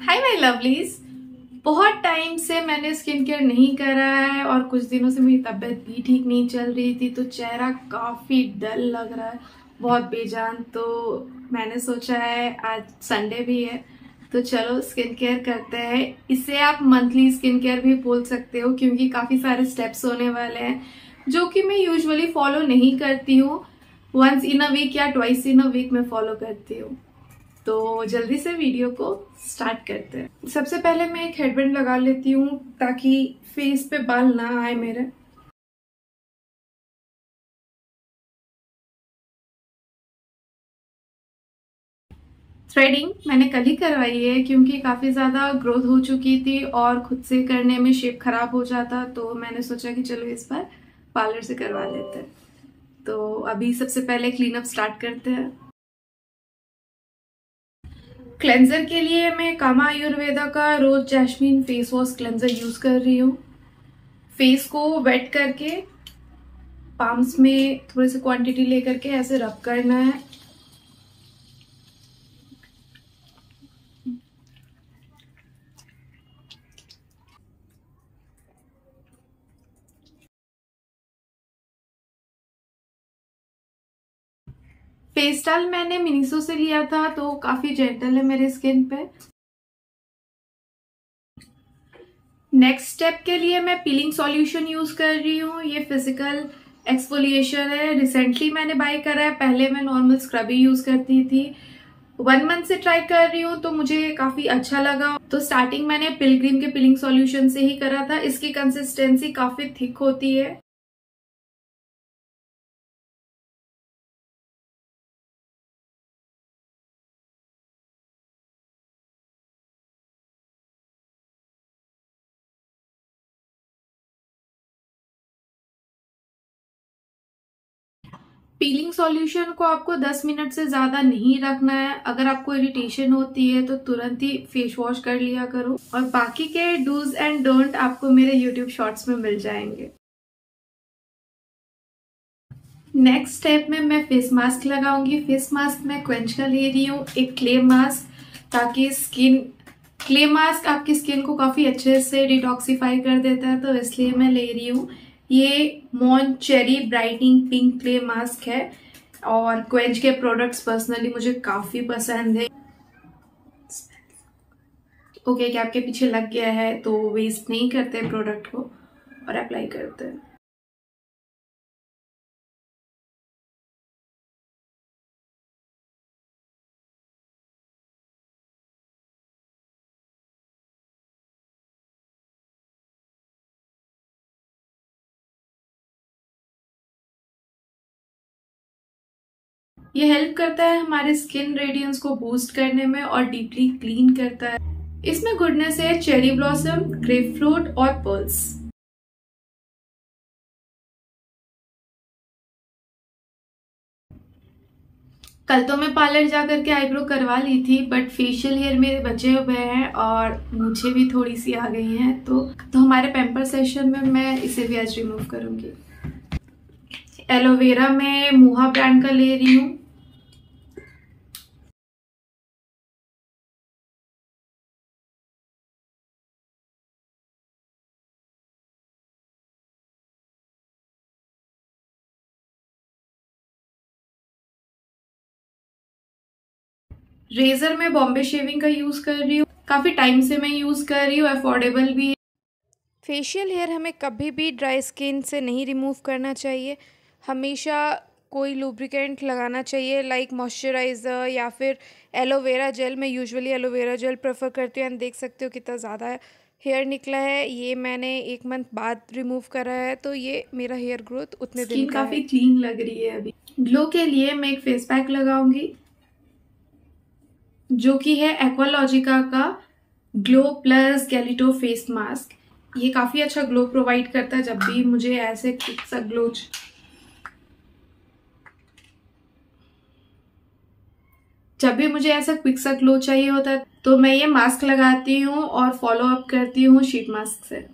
Hi my lovelies. बहुत time से मैंने स्किन केयर नहीं करा है और कुछ दिनों से मेरी तबीयत भी ठीक नहीं चल रही थी, तो चेहरा काफ़ी डल लग रहा है, बहुत बेजान। तो मैंने सोचा है आज संडे भी है तो चलो स्किन केयर करते हैं। इसे आप मंथली स्किन केयर भी बोल सकते हो क्योंकि काफ़ी सारे स्टेप्स होने वाले हैं जो कि मैं यूजुअली फॉलो नहीं करती हूँ। वंस इन अ वीक या ट्वाइस इन अ वीक मैं फॉलो करती हूँ। तो जल्दी से वीडियो को स्टार्ट करते हैं। सबसे पहले मैं एक हेडबैंड लगा लेती हूँ ताकि फेस पे बाल ना आए मेरे। थ्रेडिंग मैंने कल ही करवाई है क्योंकि काफी ज्यादा ग्रोथ हो चुकी थी और खुद से करने में शेप खराब हो जाता, तो मैंने सोचा कि चलो इस बार पार्लर से करवा लेते हैं। तो अभी सबसे पहले क्लीन अप स्टार्ट करते हैं। क्लेंजर के लिए मैं कामा आयुर्वेदा का rose jasmine face wash cleanser use कर रही हूँ। फेस को वेट करके पाम्स में थोड़ी सी क्वांटिटी लेकर के ऐसे रब करना है। फेस टाल मैंने मिनीसो से लिया था तो काफी जेंटल है मेरे स्किन पे। नेक्स्ट स्टेप के लिए मैं पीलिंग सॉल्यूशन यूज कर रही हूँ। ये फिजिकल एक्सफोलिएशन है, रिसेंटली मैंने बाय करा है। पहले मैं नॉर्मल स्क्रब ही यूज करती थी। 1 मंथ से ट्राई कर रही हूँ तो मुझे काफी अच्छा लगा। तो स्टार्टिंग मैंने पिलग्रिम के पीलिंग सॉल्यूशन से ही करा था। इसकी कंसिस्टेंसी काफी थिक होती है। पीलिंग सॉल्यूशन को आपको 10 मिनट से ज्यादा नहीं रखना है। अगर आपको इरिटेशन होती है तो तुरंत ही फेस वॉश कर लिया करो, और बाकी के डूज एंड डोंट आपको मेरे यूट्यूब शॉर्ट्स में मिल जाएंगे। नेक्स्ट स्टेप में मैं फेस मास्क लगाऊंगी। फेस मास्क मैं क्वेंच का ले रही हूँ, एक क्ले मास्क, ताकि क्ले मास्क आपकी स्किन को काफी अच्छे से डिटॉक्सिफाई कर देता है, तो इसलिए मैं ले रही हूँ। ये mon cherry brightening pink clay mask है और क्वेंच के प्रोडक्ट्स पर्सनली मुझे काफी पसंद है। ओके, क्या आपके पीछे लग गया है तो वेस्ट नहीं करते प्रोडक्ट को और अप्लाई करते हैं। ये हेल्प करता है हमारे स्किन रेडियंस को बूस्ट करने में और डीपली क्लीन करता है। इसमें गुडनेस है चेरी ब्लॉसम, ग्रेपफ्रूट और पर्ल्स। कल तो मैं पार्लर जा करके आईब्रो करवा ली थी, बट फेशियल हेयर मेरे बचे हुए हैं और मुझे भी थोड़ी सी आ गई हैं, तो हमारे पेम्पर सेशन में मैं इसे भी आज रिमूव करूंगी। एलोवेरा मैं मुहा ब्रांड का ले रही हूँ। रेजर में बॉम्बे शेविंग का यूज कर रही हूँ, काफी टाइम से मैं यूज कर रही हूँ, अफोर्डेबल भी है। फेशियल हेयर हमें कभी भी ड्राई स्किन से नहीं रिमूव करना चाहिए। हमेशा कोई लुब्रिकेंट लगाना चाहिए, लाइक मॉइस्चराइज़र या फिर एलोवेरा जेल। मैं यूजुअली एलोवेरा जेल प्रेफर करती हूँ। एंड देख सकते हो कितना ज़्यादा हेयर निकला है। ये मैंने 1 मंथ बाद रिमूव करा है, तो ये मेरा हेयर ग्रोथ उतने दिन स्किन का काफी है। क्लीन लग रही है अभी। ग्लो के लिए मैं एक फेस पैक लगाऊंगी जो कि है एक्वालॉजिका का glow plus gelato face mask. ये काफी अच्छा ग्लो प्रोवाइड करता है। जब भी मुझे ऐसा क्विक सा ग्लो चाहिए होता है तो मैं ये मास्क लगाती हूँ और फॉलो अप करती हूँ शीट मास्क से।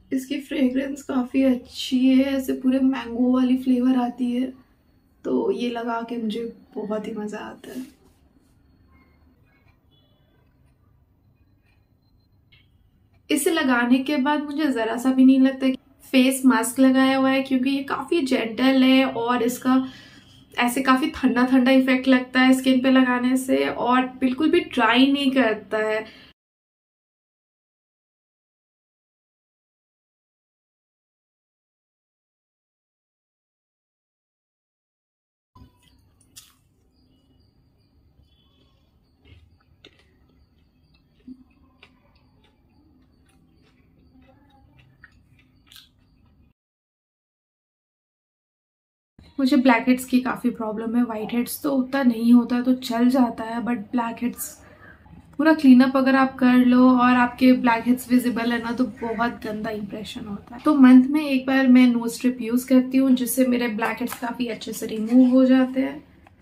इसकी फ्रेग्रेंस काफ़ी अच्छी है, ऐसे पूरे मैंगो वाली फ्लेवर आती है, तो ये लगा के मुझे बहुत ही मज़ा आता है। इसे लगाने के बाद मुझे ज़रा सा भी नहीं लगता कि फेस मास्क लगाया हुआ है, क्योंकि ये काफ़ी जेंटल है और इसका ऐसे काफ़ी ठंडा ठंडा इफेक्ट लगता है स्किन पे लगाने से, और बिल्कुल भी ड्राई नहीं करता है। मुझे ब्लैक हेड्स की काफ़ी प्रॉब्लम है। वाइट हेड्स तो उतना नहीं होता तो चल जाता है, बट ब्लैक हेड्स पूरा क्लीनअप अगर आप कर लो और आपके ब्लैक हेड्स विजिबल है ना, तो बहुत गंदा इंप्रेशन होता है। तो मंथ में एक बार मैं नोज स्ट्रिप यूज़ करती हूँ, जिससे मेरे ब्लैक हेड्स काफ़ी अच्छे से रिमूव हो जाते हैं।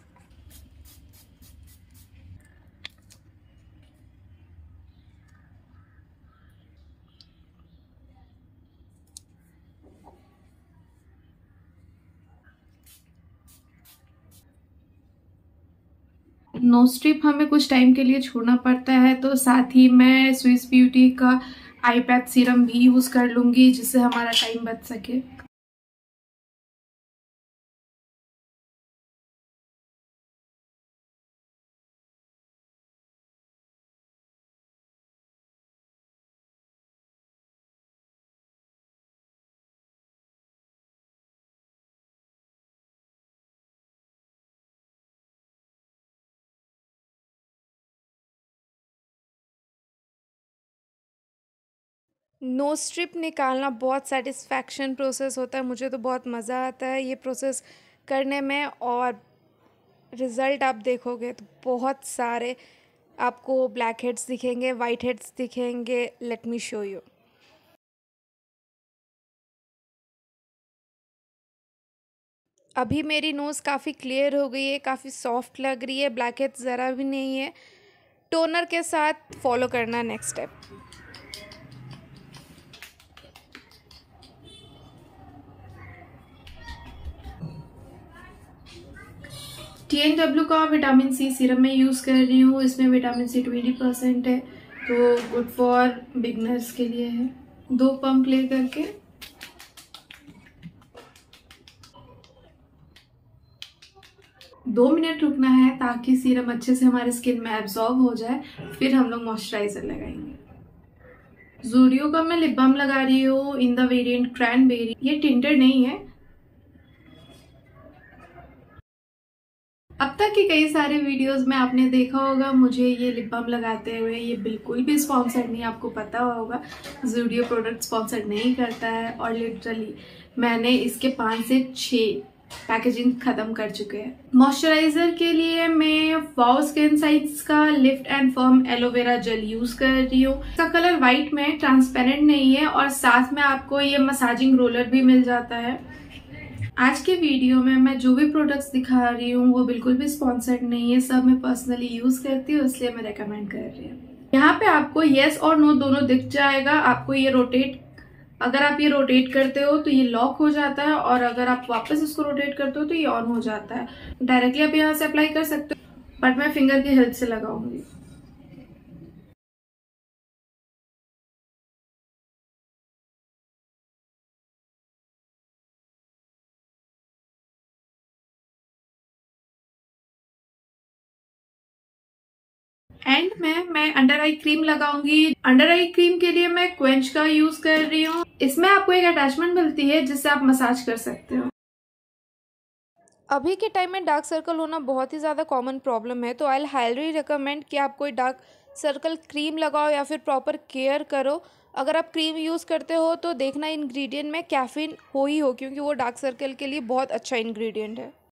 नोज स्ट्रिप हमें कुछ टाइम के लिए छोड़ना पड़ता है, तो साथ ही मैं स्विस ब्यूटी का आई पैच सीरम भी यूज़ कर लूँगी, जिससे हमारा टाइम बच सके। नोज स्ट्रिप निकालना बहुत सेटिस्फैक्शन प्रोसेस होता है, मुझे तो बहुत मज़ा आता है ये प्रोसेस करने में। और रिज़ल्ट आप देखोगे तो बहुत सारे आपको ब्लैक हेड्स दिखेंगे, वाइट हेड्स दिखेंगे। Let me show you. अभी मेरी नोज़ काफ़ी क्लियर हो गई है, काफ़ी सॉफ्ट लग रही है, ब्लैक हेड्स ज़रा भी नहीं है। टोनर के साथ फॉलो करना नेक्स्ट स्टेप। TNW का विटामिन सी सीरम मैं यूज़ कर रही हूँ। इसमें विटामिन सी 20% है, तो गुड फॉर बिगनर्स के लिए है। 2 पंप ले करके 2 मिनट रुकना है, ताकि सीरम अच्छे से हमारे स्किन में एब्जॉर्ब हो जाए। फिर हम लोग मॉइस्चराइजर लगाएंगे। ज़ूडियो का मैं लिप बाम लगा रही हूँ इन द वेरिएंट क्रैनबेरी। ये टिंटेड नहीं है। अब तक के कई सारे वीडियोस में आपने देखा होगा मुझे ये लिप बाम लगाते हुए। ये बिल्कुल भी स्पॉन्सर्ड नहीं, आपको पता होगा ज़ूडियो प्रोडक्ट स्पॉन्सर्ड नहीं करता है। और लिटरली मैंने इसके 5 से 6 पैकेजिंग खत्म कर चुके हैं। मॉइस्चराइजर के लिए मैं वाओ स्किन साइंस का lift and firm aloe vera gel use कर रही हूँ। इसका कलर व्हाइट में ट्रांसपेरेंट नहीं है, और साथ में आपको ये मसाजिंग रोलर भी मिल जाता है। आज के वीडियो में मैं जो भी प्रोडक्ट्स दिखा रही हूँ वो बिल्कुल भी स्पॉन्सर्ड नहीं है, सब मैं पर्सनली यूज करती हूँ, इसलिए मैं रेकमेंड कर रही हूँ। यहाँ पे आपको येस और नो दोनों दिख जाएगा। आपको ये रोटेट, अगर आप ये रोटेट करते हो तो ये लॉक हो जाता है, और अगर आप वापस इसको रोटेट करते हो तो ये ऑन हो जाता है। डायरेक्टली आप यहाँ से अप्लाई कर सकते हो, बट मैं फिंगर की हेल्प से लगाऊंगी। एंड में मैं अंडर आई क्रीम लगाऊंगी। अंडर आई क्रीम के लिए मैं क्वेंच का यूज कर रही हूँ। इसमें आपको एक अटैचमेंट मिलती है जिससे आप मसाज कर सकते हो। अभी के टाइम में डार्क सर्कल होना बहुत ही ज़्यादा कॉमन प्रॉब्लम है, तो आई हाईली रिकमेंड कि आप कोई डार्क सर्कल क्रीम लगाओ या फिर प्रॉपर केयर करो। अगर आप क्रीम यूज़ करते हो तो देखना इंग्रेडिएंट में कैफीन हो ही हो, क्योंकि वो डार्क सर्कल के लिए बहुत अच्छा इंग्रेडिएंट है।